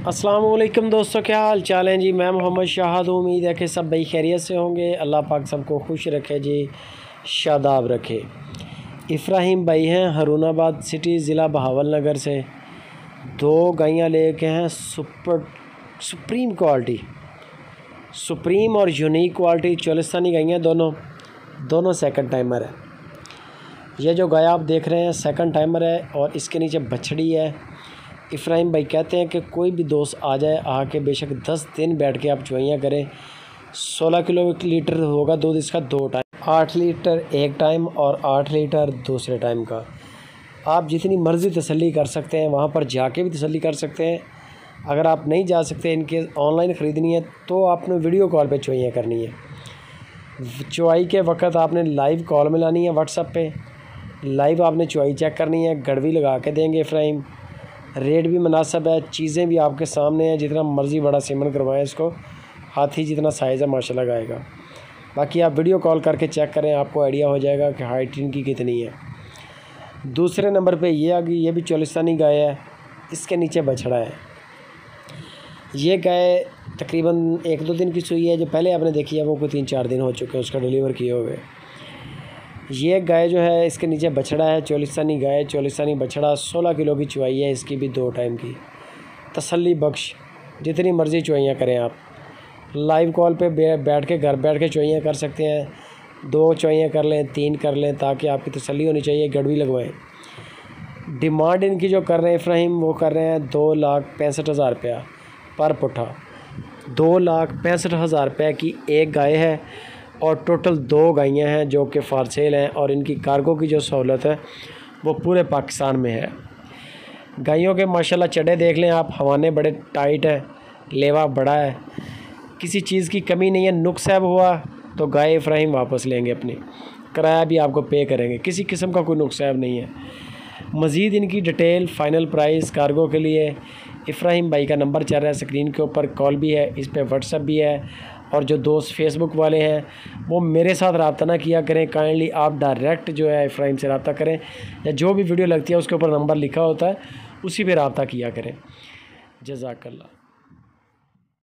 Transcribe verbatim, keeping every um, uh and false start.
अस्सलाम वालेकुम दोस्तों, क्या हाल चाल हैं जी। मैं मोहम्मद शाहद, उम्मीद है कि सब भाई खैरियत से होंगे। अल्लाह पाक सबको खुश रखे जी, शादाब रखे। इब्राहिम भाई हैं हरूनाबाद सिटी ज़िला बहावल नगर से। दो गायें लेके हैं सुपर सुप्रीम क्वालिटी, सुप्रीम और यूनिक क्वालिटी चोलिस्तानी गायें दोनों दोनों सेकंड टाइमर है। ये जो गाय आप देख रहे हैं सेकंड टाइमर है और इसके नीचे बछड़ी है। इब्राहिम भाई कहते हैं कि कोई भी दोस्त आ जाए, आके बेशक दस दिन बैठ के आप चुवाइयाँ करें। सोलह किलो लीटर होगा दूध इसका दो टाइम, आठ लीटर एक टाइम और आठ लीटर दूसरे टाइम का। आप जितनी मर्ज़ी तसल्ली कर सकते हैं, वहाँ पर जाके भी तसल्ली कर सकते हैं। अगर आप नहीं जा सकते, इनके ऑनलाइन ख़रीदनी है तो आपने वीडियो कॉल पे चुवाइयाँ करनी है। चुवाई के वक्त आपने लाइव कॉल मिलानी है व्हाट्सएप पे, लाइव आपने चुवाई चेक करनी है। गड़वी लगा के देंगे इब्राहिम, रेट भी मुनासिब है, चीज़ें भी आपके सामने हैं। जितना मर्ज़ी बड़ा सीमन करवाएं, इसको हाथी जितना साइज़ है माशाल्लाह गाएगा। बाकी आप वीडियो कॉल करके चेक करें, आपको आइडिया हो जाएगा कि हाइट इनकी कितनी है। दूसरे नंबर पे ये आ गई, ये भी चोलिस्तानी गाय है, इसके नीचे बछड़ा है। ये गाय तकरीबन एक दो दिन की सुई है, जो पहले आपने देखी है वो कोई तीन चार दिन हो चुके हैं उसका डिलीवर किए हुए। ये गाय जो है इसके नीचे बछड़ा है, चोलिस्तानी गाय, चोलिस्तानी बछड़ा। सोलह किलो की चुवाई है इसकी भी, दो टाइम की। तसल्ली बख्श जितनी मर्ज़ी चुवाइयाँ करें आप। लाइव कॉल पे बैठ के घर बैठ के चुवाइयाँ कर सकते हैं। दो चुवाइयाँ कर लें, तीन कर लें, ताकि आपकी तसल्ली होनी चाहिए। गड़वी लगवाएं। डिमांड इनकी जो कर रहे हैं इब्राहिम, वो कर रहे हैं दो लाख पैंसठ हज़ार रुपया पर पुट्ठा। दो लाख पैंसठ हज़ार रुपये की एक गाय है और टोटल दो गायें हैं जो कि फॉर सेल हैं। और इनकी कार्गो की जो सहूलत है वो पूरे पाकिस्तान में है। गायों के माशाल्लाह चढ़े देख लें आप, हवाने बड़े टाइट है, लेवा बड़ा है, किसी चीज़ की कमी नहीं है। नुक्सैब हुआ तो गाय इब्राहिम वापस लेंगे अपनी, किराया भी आपको पे करेंगे, किसी किस्म का कोई नुक्सैब नहीं है। मज़ीद इनकी डिटेल, फ़ाइनल प्राइस, कार्गो के लिए इब्राहिम भाई का नंबर चल रहा है स्क्रीन के ऊपर, कॉल भी है, इस पर व्हाट्सएप भी है। और जो दोस्त फेसबुक वाले हैं वो मेरे साथ रब्ता ना किया करें, काइंडली आप डायरेक्ट जो है इब्राहिम से रब्ता करें, या जो भी वीडियो लगती है उसके ऊपर नंबर लिखा होता है उसी पे रब्ता किया करें। जज़ाकल्लाह।